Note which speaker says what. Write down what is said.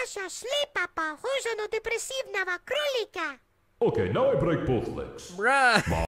Speaker 1: Naša slepa pa hoženo depresivnava krolika.
Speaker 2: Okay, now I break both legs.
Speaker 3: Bruh.